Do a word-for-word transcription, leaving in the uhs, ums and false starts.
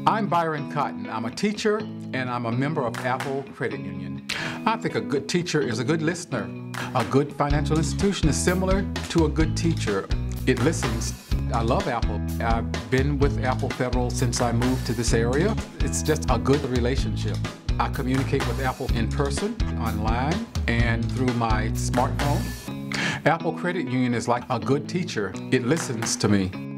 I'm Byron Cotton. I'm a teacher and I'm a member of Apple Credit Union. I think a good teacher is a good listener. A good financial institution is similar to a good teacher. It listens. I love Apple. I've been with Apple Federal since I moved to this area. It's just a good relationship. I communicate with Apple in person, online, and through my smartphone. Apple Credit Union is like a good teacher. It listens to me.